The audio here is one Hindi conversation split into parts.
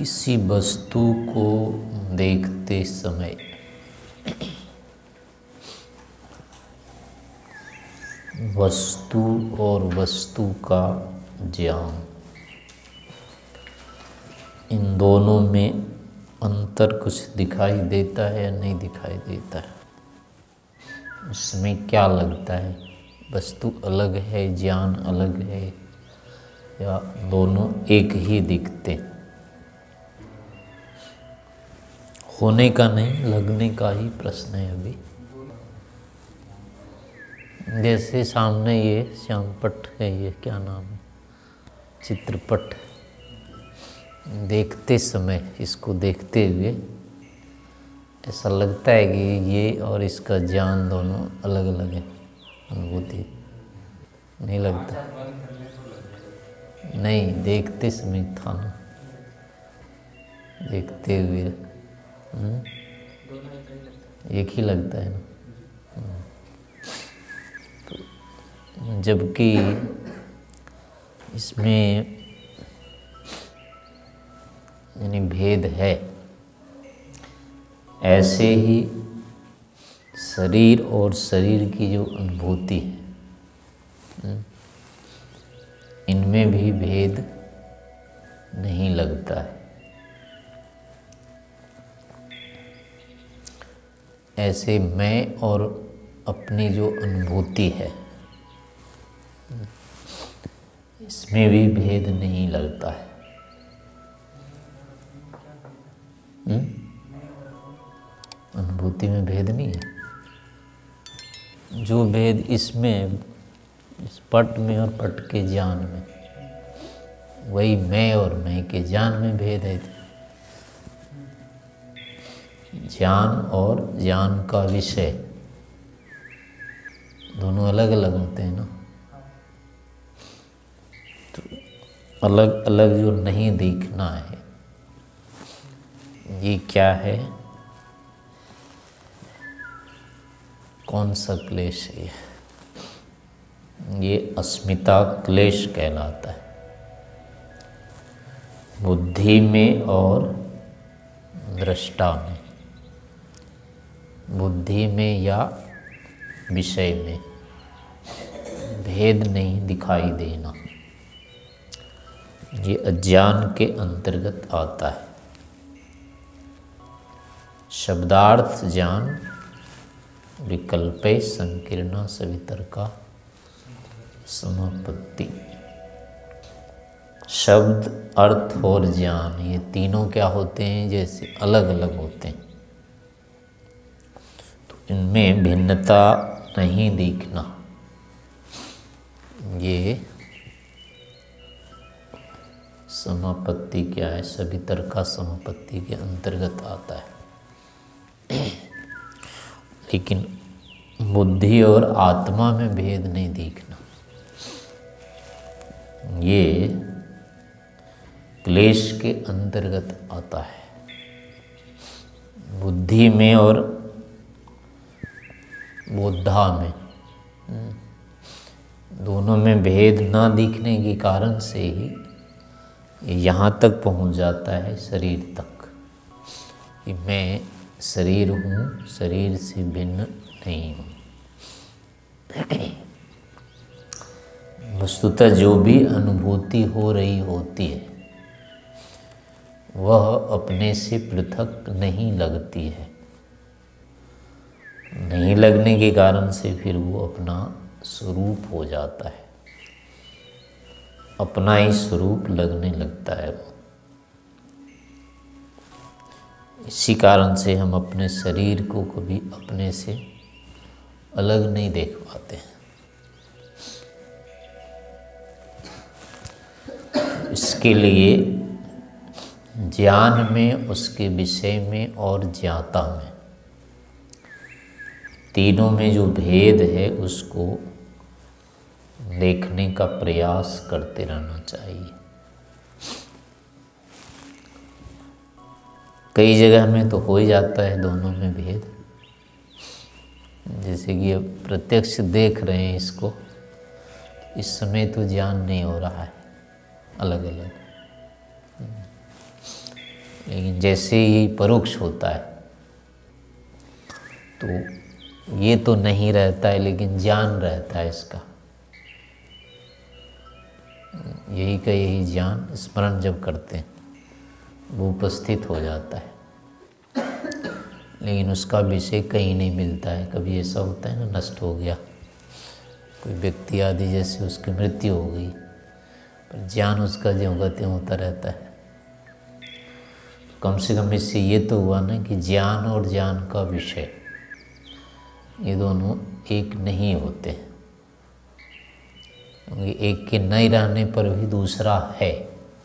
किसी वस्तु को देखते समय वस्तु और वस्तु का ज्ञान, इन दोनों में अंतर कुछ दिखाई देता है या नहीं दिखाई देता है? उसमें क्या लगता है? वस्तु अलग है, ज्ञान अलग है, या दोनों एक ही दिखते? होने का नहीं, लगने का ही प्रश्न है अभी। जैसे सामने ये श्यामपट्ट है, ये क्या नाम है, चित्रपट, देखते समय इसको देखते हुए ऐसा लगता है कि ये और इसका ज्ञान दोनों अलग अलग है, अनुभूति नहीं लगता? नहीं, देखते समय था ना, देखते हुए एक ही लगता है ना। तो जबकि इसमें यानी भेद है, ऐसे ही शरीर और शरीर की जो अनुभूति है, इनमें भी भेद नहीं लगता है। ऐसे मैं और अपनी जो अनुभूति है, इसमें भी भेद नहीं लगता है। अनुभूति में भेद नहीं है। जो भेद इसमें, इस पट में और पट के ज्ञान में, वही मैं और मैं के ज्ञान में भेद है। ज्ञान और ज्ञान का विषय दोनों अलग अलग होते हैं ना। तो अलग अलग जो नहीं दिखना है, ये क्या है? कौन सा क्लेश है? ये अस्मिता क्लेश कहलाता है। बुद्धि में और दृष्टा में, बुद्धि में या विषय में भेद नहीं दिखाई देना, ये अज्ञान के अंतर्गत आता है। शब्दार्थ ज्ञान विकल्पे संकीर्णा सवितर्का समापत्ति। शब्द, अर्थ और ज्ञान, ये तीनों क्या होते हैं? जैसे अलग अलग होते हैं, तो इनमें भिन्नता नहीं दिखना, ये समापत्ति क्या है? सवितर्का समापत्ति के अंतर्गत आता है। लेकिन बुद्धि और आत्मा में भेद नहीं दिखना, ये क्लेश के अंतर्गत आता है। बुद्धि में और बोधा में, दोनों में भेद ना दिखने के कारण से ही यहाँ तक पहुँच जाता है, शरीर तक, कि मैं शरीर हूँ, शरीर से भिन्न नहीं हूँ। वस्तुतः जो भी अनुभूति हो रही होती है, वह अपने से पृथक नहीं लगती है। नहीं लगने के कारण से फिर वो अपना स्वरूप हो जाता है, अपना ही स्वरूप लगने लगता है वो। इसी कारण से हम अपने शरीर को कभी अपने से अलग नहीं देख पाते हैं। इसके लिए ज्ञान में, उसके विषय में और ज्ञाता में, तीनों में जो भेद है उसको देखने का प्रयास करते रहना चाहिए। कई जगह में तो हो ही जाता है दोनों में भेद, जैसे कि अब प्रत्यक्ष देख रहे हैं इसको, इस समय तो ज्ञान नहीं हो रहा है, अलग अलग। लेकिन जैसे ही परोक्ष होता है तो ये तो नहीं रहता है, लेकिन ज्ञान रहता है इसका। यही का यही ज्ञान स्मरण जब करते हैं वो उपस्थित हो जाता है, लेकिन उसका विषय कहीं नहीं मिलता है। कभी ऐसा होता है ना, नष्ट हो गया कोई व्यक्ति आदि, जैसे उसकी मृत्यु हो गई, पर ज्ञान उसका ज्यों का त्यों होता रहता है। कम से कम इससे ये तो हुआ ना कि ज्ञान और ज्ञान का विषय ये दोनों एक नहीं होते, क्योंकि एक के नहीं रहने पर भी दूसरा है।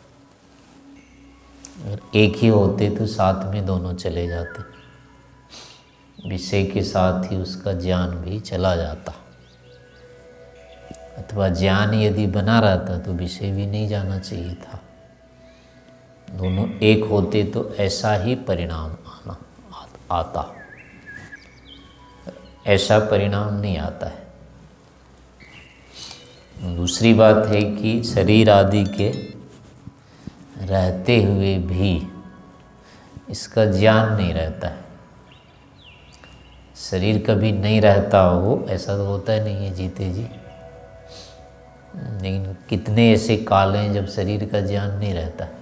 अगर एक ही होते तो साथ में दोनों चले जाते, विषय के साथ ही उसका ज्ञान भी चला जाता, अथवा ज्ञान यदि बना रहता तो विषय भी नहीं जाना चाहिए था। दोनों एक होते तो ऐसा ही परिणाम आता, ऐसा परिणाम नहीं आता है। दूसरी बात है कि शरीर आदि के रहते हुए भी इसका ज्ञान नहीं रहता है। शरीर कभी नहीं रहता हो ऐसा तो होता ही नहीं है जीते जी, लेकिन कितने ऐसे काल हैं जब शरीर का ज्ञान नहीं रहता है।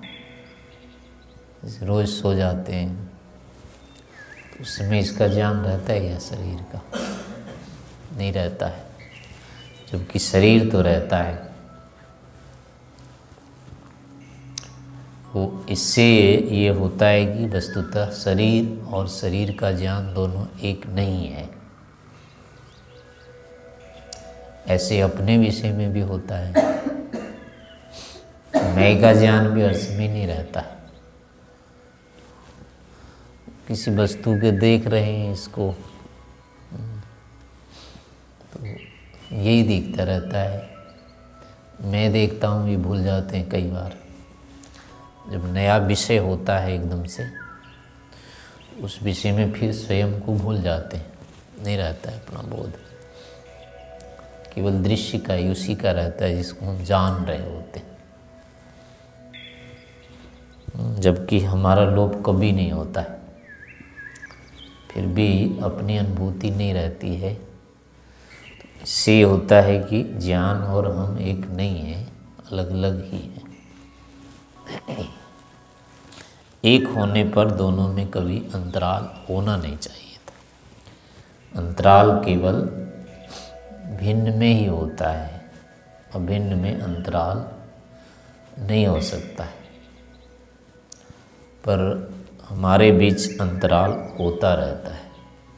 रोज सो जाते हैं तो उसमें इसका ज्ञान रहता है या शरीर का? नहीं रहता है, जबकि शरीर तो रहता है। वो इससे ये होता है कि वस्तुतः शरीर और शरीर का ज्ञान दोनों एक नहीं है। ऐसे अपने विषय में भी होता है, मैं का ज्ञान भी हर समय नहीं रहता है। किसी वस्तु के देख रहे हैं इसको तो यही दिखता रहता है। मैं देखता हूँ ये भूल जाते हैं कई बार। जब नया विषय होता है एकदम से उस विषय में फिर स्वयं को भूल जाते हैं, नहीं रहता है अपना बोध, केवल दृश्य का ही उसी का रहता है जिसको हम जान रहे होते हैं। जबकि हमारा लोभ कभी नहीं होता है, फिर भी अपनी अनुभूति नहीं रहती है। तो इससे होता है कि ज्ञान और हम एक नहीं है, अलग अलग ही है। एक होने पर दोनों में कभी अंतराल होना नहीं चाहिए था। अंतराल केवल भिन्न में ही होता है, अभिन्न में अंतराल नहीं हो सकता है। पर हमारे बीच अंतराल होता रहता है,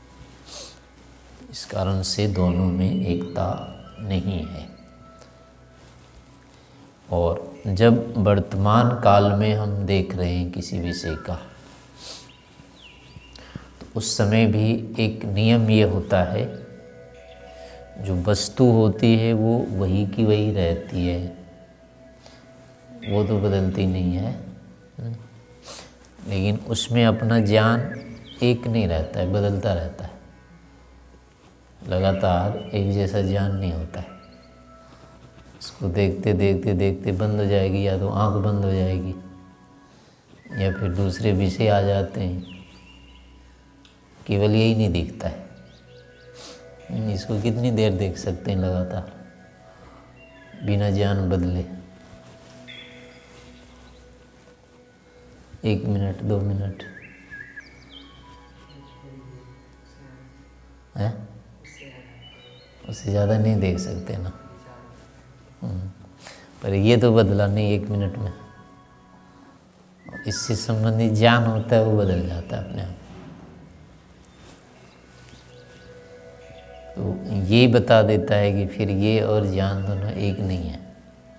इस कारण से दोनों में एकता नहीं है। और जब वर्तमान काल में हम देख रहे हैं किसी विषय का, तो उस समय भी एक नियम ये होता है, जो वस्तु होती है वो वही की वही रहती है, वो तो बदलती नहीं है। लेकिन उसमें अपना ज्ञान एक नहीं रहता है, बदलता रहता है। लगातार एक जैसा ज्ञान नहीं होता है। इसको देखते देखते देखते बंद हो जाएगी, या तो आँख बंद हो जाएगी, या फिर दूसरे विषय आ जाते हैं। केवल यही नहीं दिखता है। इसको कितनी देर देख सकते हैं लगातार बिना ज्ञान बदले? 1 मिनट 2 मिनट है, उससे ज़्यादा नहीं देख सकते ना। पर ये तो बदला नहीं 1 मिनट में। इससे संबंधित ज्ञान होता है वो बदल जाता है अपने आप। तो ये बता देता है कि फिर ये और ज्ञान दोनों एक नहीं है,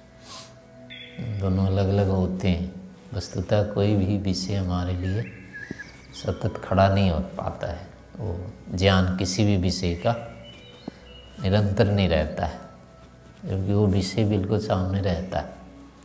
दोनों अलग अलग होते हैं। वस्तुतः कोई भी विषय हमारे लिए सतत खड़ा नहीं हो पाता है। वो ज्ञान किसी भी विषय का निरंतर नहीं रहता है, जबकि वो विषय बिल्कुल सामने रहता है।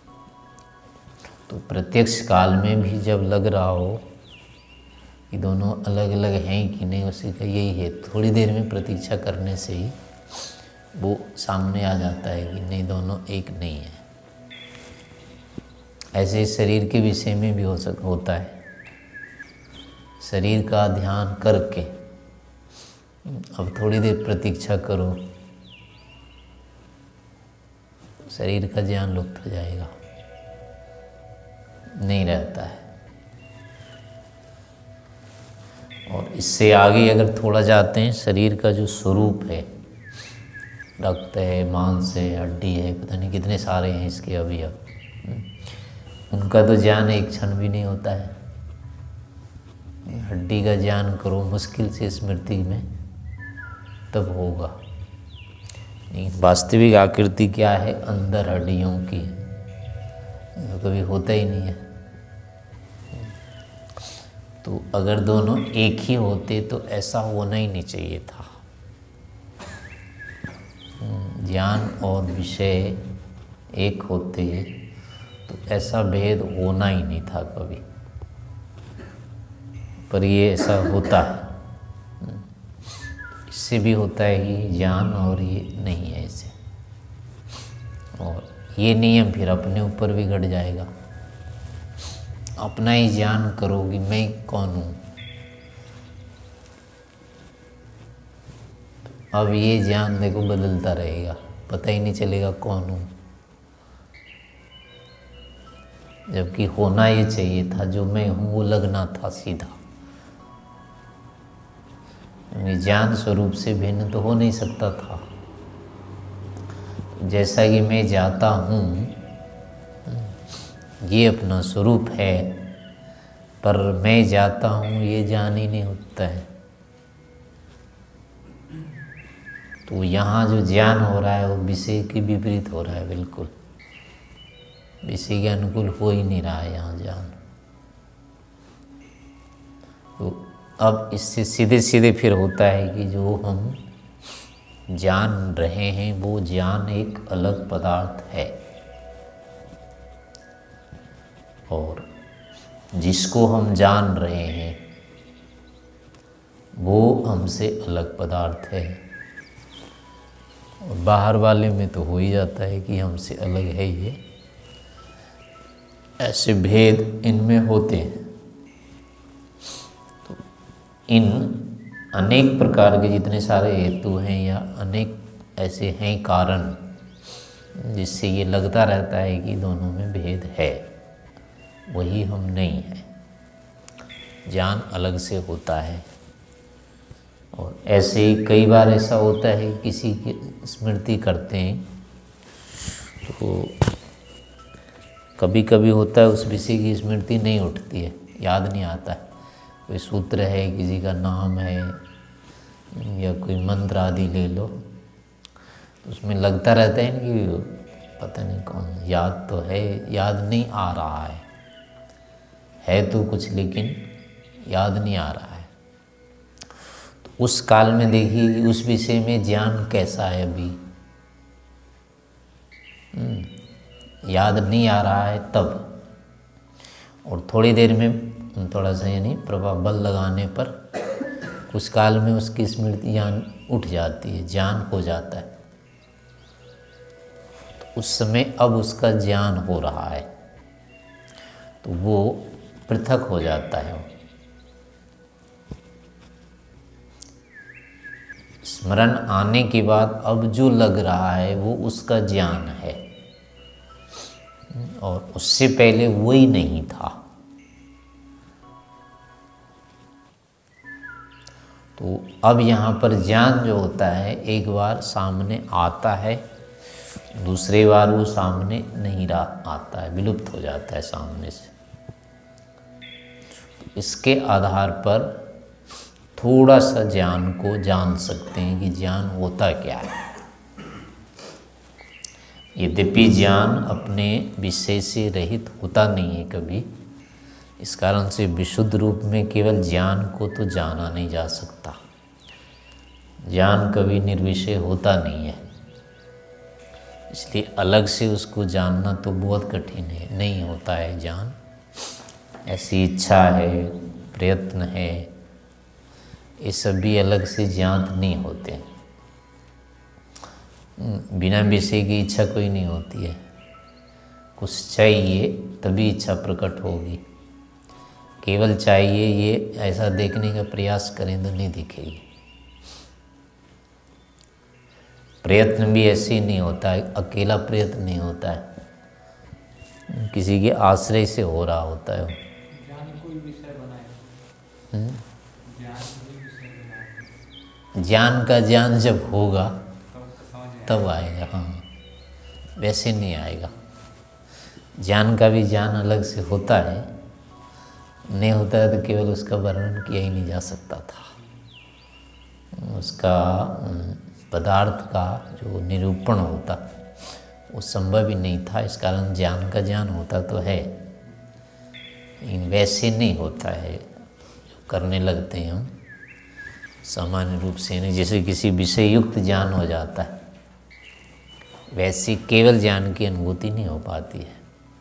तो प्रत्यक्ष काल में भी जब लग रहा हो कि दोनों अलग अलग हैं कि नहीं, उसी का यही है। थोड़ी देर में प्रतीक्षा करने से ही वो सामने आ जाता है कि नहीं, दोनों एक नहीं है। ऐसे शरीर के विषय में भी होता है। शरीर का ध्यान करके अब थोड़ी देर प्रतीक्षा करो, शरीर का ज्ञान लुप्त हो जाएगा, नहीं रहता है। और इससे आगे अगर थोड़ा जाते हैं, शरीर का जो स्वरूप है, रक्त है, मांस है, हड्डी है, पता नहीं कितने सारे हैं इसके अवयव, उनका तो ज्ञान एक क्षण भी नहीं होता है। हड्डी का ज्ञान करो मुश्किल से स्मृति में, तब होगा। नहीं, वास्तविक आकृति क्या है, अंदर हड्डियों की, तो कभी होता ही नहीं है। तो अगर दोनों एक ही होते तो ऐसा होना ही नहीं चाहिए था। ज्ञान और विषय एक होते तो ऐसा भेद होना ही नहीं था कभी, पर ये ऐसा होता है। इससे भी होता है कि ज्ञान, और ये नहीं है ऐसे। और ये नियम फिर अपने ऊपर भी घट जाएगा। अपना ही ज्ञान करो कि मैं कौन हूँ। अब ये ज्ञान देखो बदलता रहेगा, पता ही नहीं चलेगा कौन हूँ। जबकि होना ये चाहिए था, जो मैं हूँ वो लगना था सीधा। ज्ञान स्वरूप से भिन्न तो हो नहीं सकता था। जैसा कि मैं जाता हूँ, ये अपना स्वरूप है, पर मैं जाता हूँ ये ज्ञान ही नहीं होता है। तो यहाँ जो ज्ञान हो रहा है वो विषय के विपरीत हो रहा है, बिल्कुल विषय के अनुकूल हो ही नहीं रहा है यहाँ ज्ञान। तो अब इससे सीधे सीधे फिर होता है कि जो हम जान रहे हैं वो ज्ञान एक अलग पदार्थ है, और जिसको हम जान रहे हैं वो हमसे अलग पदार्थ है। और बाहर वाले में तो हो ही जाता है कि हमसे अलग है ये, ऐसे भेद इनमें होते हैं। तो इन अनेक प्रकार के जितने सारे हेतु हैं या अनेक ऐसे हैं कारण, जिससे ये लगता रहता है कि दोनों में भेद है, वही हम नहीं है। ज्ञान अलग से होता है। और ऐसे ही कई बार ऐसा होता है कि किसी की स्मृति करते हैं तो कभी कभी होता है उस विषय की स्मृति नहीं उठती है, याद नहीं आता है। कोई सूत्र है, किसी का नाम है, या कोई मंत्र आदि ले लो, तो उसमें लगता रहता है कि पता नहीं कौन, याद तो है, याद नहीं आ रहा है तो कुछ, लेकिन याद नहीं आ रहा है। तो उस काल में देखिए उस विषय में ज्ञान कैसा है अभी, याद नहीं आ रहा है तब, और थोड़ी देर में थोड़ा सा यानी प्रभाव बल लगाने पर कुछ काल में उसकी स्मृति ज्ञान उठ जाती है, ज्ञान हो जाता है। तो उस समय अब उसका ज्ञान हो रहा है, तो वो पृथक हो जाता है। स्मरण आने के बाद अब जो लग रहा है वो उसका ज्ञान है, और उससे पहले वही नहीं था। तो अब यहाँ पर ज्ञान जो होता है एक बार सामने आता है, दूसरी बार वो सामने नहीं आता है, विलुप्त हो जाता है सामने से। इसके आधार पर थोड़ा सा ज्ञान को जान सकते हैं कि ज्ञान होता क्या है। यद्यपि ज्ञान अपने विषय से रहित होता नहीं है कभी, इस कारण से विशुद्ध रूप में केवल ज्ञान को तो जाना नहीं जा सकता। ज्ञान कभी निर्विषय होता नहीं है, इसलिए अलग से उसको जानना तो बहुत कठिन है, नहीं होता है ज्ञान। ऐसी इच्छा है, प्रयत्न है, ये सब भी अलग से ज्ञात नहीं होते। बिना विषय की इच्छा कोई नहीं होती है। कुछ चाहिए तभी इच्छा प्रकट होगी। केवल चाहिए ये ऐसा देखने का प्रयास करें तो नहीं दिखेगी। प्रयत्न भी ऐसे ही नहीं होता है, अकेला प्रयत्न नहीं होता है, किसी के आश्रय से हो रहा होता है। ज्ञान कोई विषय बनाए, ज्ञान का ज्ञान जब होगा तब आएगा। हाँ, वैसे नहीं आएगा। ज्ञान का भी ज्ञान अलग से होता है, नहीं होता है तो केवल उसका वर्णन किया ही नहीं जा सकता था। उसका पदार्थ का जो निरूपण होता वो संभव ही नहीं था। इस कारण ज्ञान का ज्ञान होता तो है, लेकिन वैसे नहीं होता है जो करने लगते हैं हम सामान्य रूप से। नहीं, जैसे किसी विषय युक्त ज्ञान हो जाता है वैसे केवल ज्ञान की अनुभूति नहीं हो पाती है।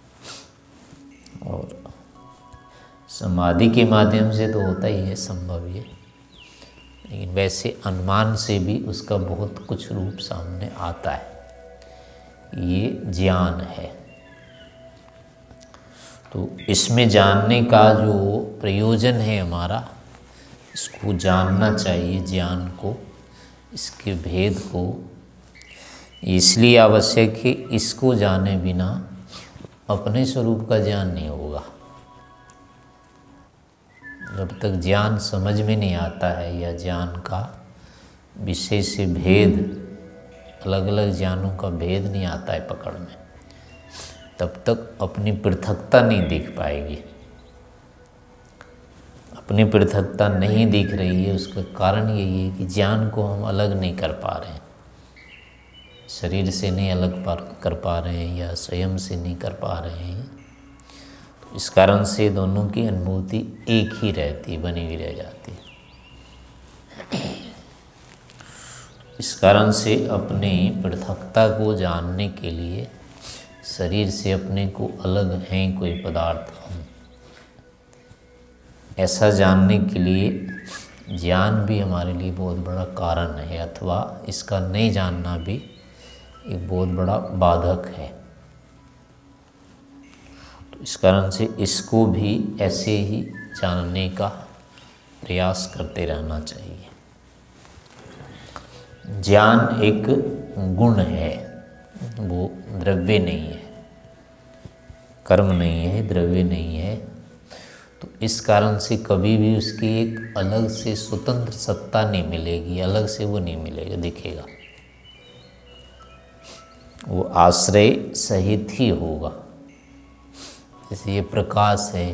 और समाधि के माध्यम से तो होता ही है संभव ये, लेकिन वैसे अनुमान से भी उसका बहुत कुछ रूप सामने आता है। ये ज्ञान है। तो इसमें जानने का जो प्रयोजन है हमारा, इसको जानना चाहिए, ज्ञान को, इसके भेद को। इसलिए आवश्यक है, इसको जाने बिना अपने स्वरूप का ज्ञान नहीं होगा। जब तक ज्ञान समझ में नहीं आता है या ज्ञान का विषय से भेद, अलग अलग ज्ञानों का भेद नहीं आता है पकड़ में, तब तक अपनी पृथकता नहीं दिख पाएगी। अपनी पृथकता नहीं दिख रही है, उसका कारण यही है कि ज्ञान को हम अलग नहीं कर पा रहे हैं, शरीर से नहीं अलग कर पा रहे हैं या स्वयं से नहीं कर पा रहे हैं। तो इस कारण से दोनों की अनुभूति एक ही रहती, बनी हुई रह जाती है। इस कारण से अपनी पृथकता को जानने के लिए शरीर से अपने को अलग हैं कोई पदार्थ हम, ऐसा जानने के लिए ज्ञान भी हमारे लिए बहुत बड़ा कारण है, अथवा इसका नहीं जानना भी एक बहुत बड़ा बाधक है। तो इस कारण से इसको भी ऐसे ही जानने का प्रयास करते रहना चाहिए। ज्ञान एक गुण है, वो द्रव्य नहीं है, कर्म नहीं है, द्रव्य नहीं है। तो इस कारण से कभी भी उसकी एक अलग से स्वतंत्र सत्ता नहीं मिलेगी, अलग से वो नहीं मिलेगा, दिखेगा। वो आश्रय सहित ही होगा। जैसे ये प्रकाश है,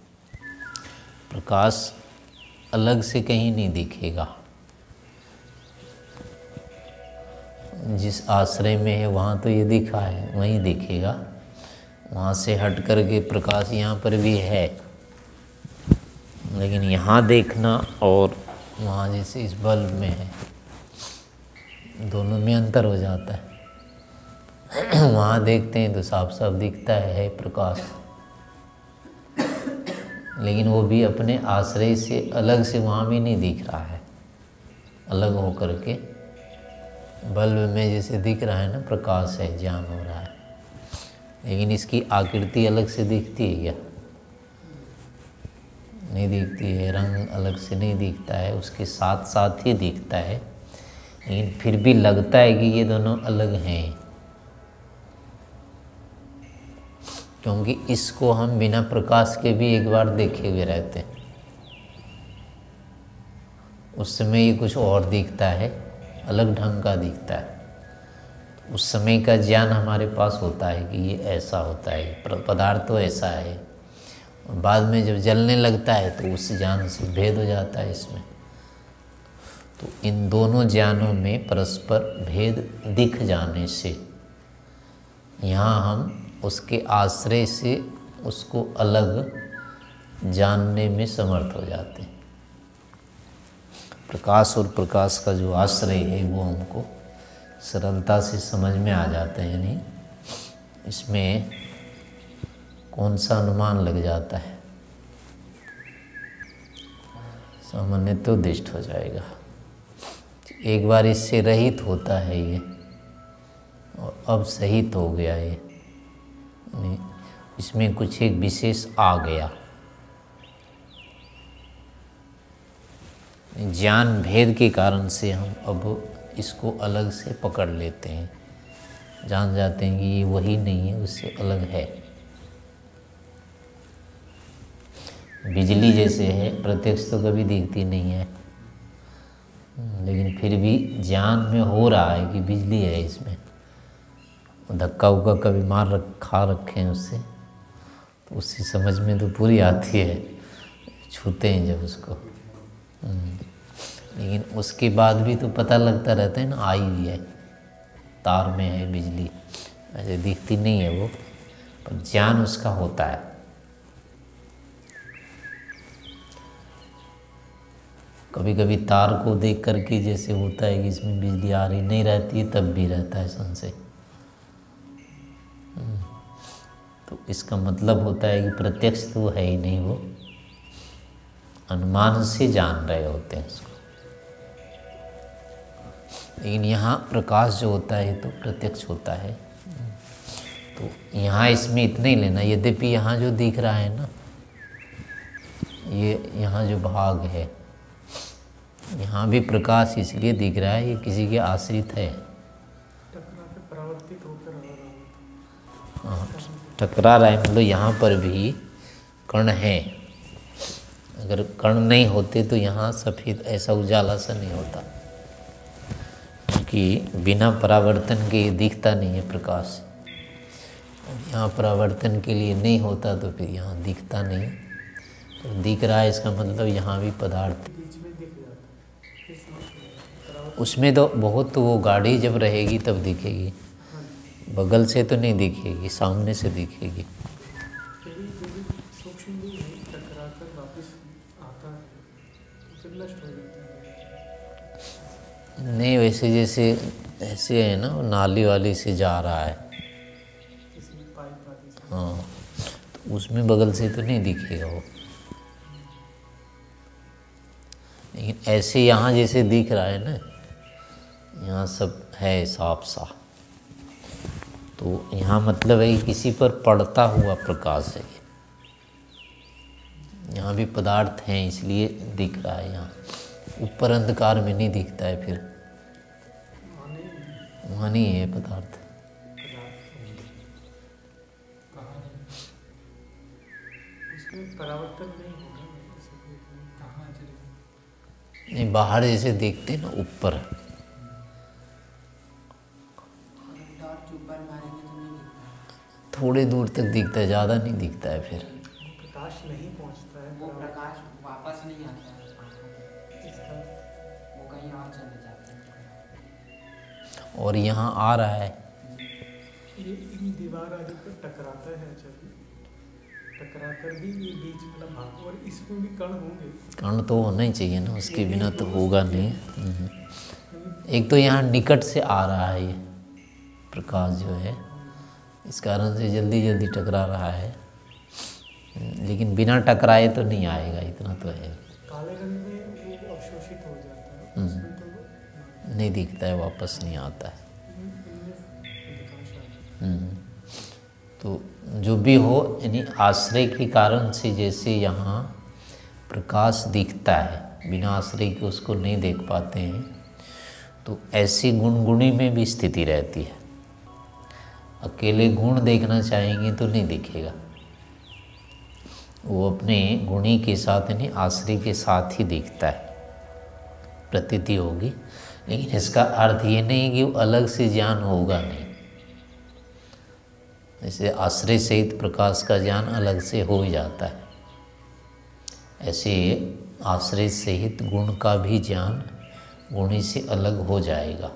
प्रकाश अलग से कहीं नहीं दिखेगा, जिस आश्रय में है वहाँ तो ये दिखा है, वहीं दिखेगा। वहाँ से हट कर के प्रकाश यहाँ पर भी है, लेकिन यहाँ देखना और वहाँ जैसे इस बल्ब में है, दोनों में अंतर हो जाता है। वहाँ देखते हैं तो साफ साफ दिखता है प्रकाश, लेकिन वो भी अपने आश्रय से अलग से वहाँ भी नहीं दिख रहा है। अलग हो कर के बल्ब में जैसे दिख रहा है ना, प्रकाश है, ज्ञान हो रहा है, लेकिन इसकी आकृति अलग से दिखती है क्या? नहीं दिखती है। रंग अलग से नहीं दिखता है, उसके साथ साथ ही दिखता है, लेकिन फिर भी लगता है कि ये दोनों अलग हैं, क्योंकि इसको हम बिना प्रकाश के भी एक बार देखे हुए रहते हैं। उस समय ये कुछ और दिखता है, अलग ढंग का दिखता है। उस समय का ज्ञान हमारे पास होता है कि ये ऐसा होता है, पदार्थ तो ऐसा है। बाद में जब जलने लगता है तो उस ज्ञान से भेद हो जाता है इसमें। तो इन दोनों ज्ञानों में परस्पर भेद दिख जाने से यहाँ हम उसके आश्रय से उसको अलग जानने में समर्थ हो जाते हैं। प्रकाश और प्रकाश का जो आश्रय है वो हमको सरलता से समझ में आ जाते हैं। नहीं, इसमें कौन सा अनुमान लग जाता है, सामान्य तो दिष्ट हो जाएगा। एक बार इससे रहित होता है ये, और अब सहित हो गया ये, इसमें कुछ एक विशेष आ गया। ज्ञान भेद के कारण से हम अब इसको अलग से पकड़ लेते हैं, जान जाते हैं कि ये वही नहीं है, उससे अलग है। बिजली जैसे है, प्रत्यक्ष तो कभी दिखती नहीं है, लेकिन फिर भी ज्ञान में हो रहा है कि बिजली है इसमें। धक्का उक्का कभी खा रखे हैं उससे, तो उसकी समझ में तो पूरी आती है, छूते हैं जब उसको। लेकिन उसके बाद भी तो पता लगता रहता है ना, आई हुई है, तार में है बिजली, ऐसे दिखती नहीं है वो, पर ज्ञान उसका होता है। कभी कभी तार को देख करके जैसे होता है कि इसमें बिजली आ रही नहीं रहती है, तब भी रहता है संशय। तो इसका मतलब होता है कि प्रत्यक्ष तो है ही नहीं, वो अनुमान से जान रहे होते हैं उसको। लेकिन यहाँ प्रकाश जो होता है तो प्रत्यक्ष होता है। तो यहाँ इसमें इतना ही लेना, यद्यपि यहाँ जो दिख रहा है ना, ये यहाँ जो भाग है, यहाँ भी प्रकाश इसलिए दिख रहा है, ये किसी के आश्रित है। हाँ, टकरा रहा है, मतलब यहाँ पर भी कण है। अगर कण नहीं होते तो यहाँ सफ़ेद ऐसा उजाला सा नहीं होता, क्योंकि बिना परावर्तन के ये दिखता नहीं है प्रकाश। यहाँ परावर्तन के लिए नहीं होता तो फिर यहाँ दिखता नहीं। तो दिख रहा है, इसका मतलब यहाँ भी पदार्थ। उसमें तो बहुत, तो वो गाड़ी जब रहेगी तब दिखेगी, बगल से तो नहीं दिखेगी, सामने से दिखेगी। नहीं, वैसे जैसे ऐसे है ना, वो नाली वाली से जा रहा है, हाँ, तो उसमें बगल से तो नहीं दिखेगा वो। लेकिन ऐसे यहाँ जैसे दिख रहा है ना, यहाँ सब है साफ साफ, तो यहाँ मतलब है कि किसी पर पड़ता हुआ प्रकाश है। यहाँ भी पदार्थ हैं इसलिए दिख रहा है, यहाँ ऊपर अंधकार में नहीं दिखता है, फिर वहाँ नहीं है पदार्थ। नहीं, बाहर जैसे देखते हैं ना ऊपर, थोड़े दूर तक दिखता है, ज़्यादा नहीं दिखता है। फिर प्रकाश नहीं पहुंचता है, वो प्रकाश वापस नहीं आता है, वो कहीं और चले जाते हैं। और यहाँ आ रहा है, ये इन दीवार आदि पर टकराता है, जब टकरा कर भी ये बीच वाला भाग, और इसमें भी कण होंगे। कण तो होना ही चाहिए ना, उसके बिना तो होगा नहीं। एक तो यहाँ निकट से आ रहा है ये प्रकाश जो है, इस कारण से जल्दी जल्दी टकरा रहा है, लेकिन बिना टकराए तो नहीं आएगा, इतना तो है। काले रंग में वो अवशोषित हो जाता है, उसमें तो नहीं दिखता है, वापस नहीं आता है। तो जो भी हो, यानी आश्रय के कारण से जैसे यहाँ प्रकाश दिखता है, बिना आश्रय के उसको नहीं देख पाते हैं, तो ऐसी गुणगुणी में भी स्थिति रहती है। अकेले गुण देखना चाहेंगे तो नहीं दिखेगा, वो अपने गुणी के साथ यानी आश्रय के साथ ही दिखता है, प्रतीति होगी। लेकिन इसका अर्थ ये नहीं कि वो अलग से ज्ञान होगा नहीं। जैसे आश्रय सहित प्रकाश का ज्ञान अलग से हो ही जाता है, ऐसे आश्रय सहित गुण का भी ज्ञान गुणी से अलग हो जाएगा।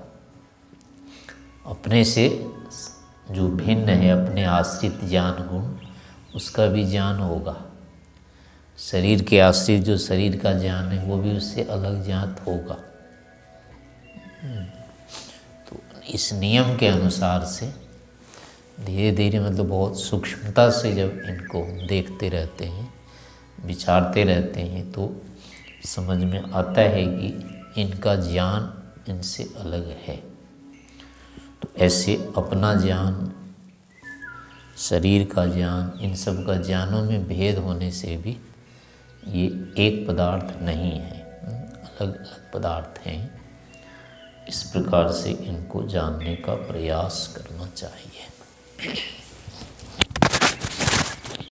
अपने से जो भिन्न है, अपने आश्रित ज्ञान गुण, उसका भी ज्ञान होगा। शरीर के आश्रित जो शरीर का ज्ञान है, वो भी उससे अलग ज्ञात होगा। तो इस नियम के अनुसार से धीरे धीरे, मतलब बहुत सूक्ष्मता से जब इनको देखते रहते हैं, विचारते रहते हैं, तो समझ में आता है कि इनका ज्ञान इनसे अलग है। तो ऐसे अपना ज्ञान शरीर का ज्ञान, इन सब का ज्ञानों में भेद होने से भी ये एक पदार्थ नहीं है, अलग अलग पदार्थ हैं। इस प्रकार से इनको जानने का प्रयास करना चाहिए।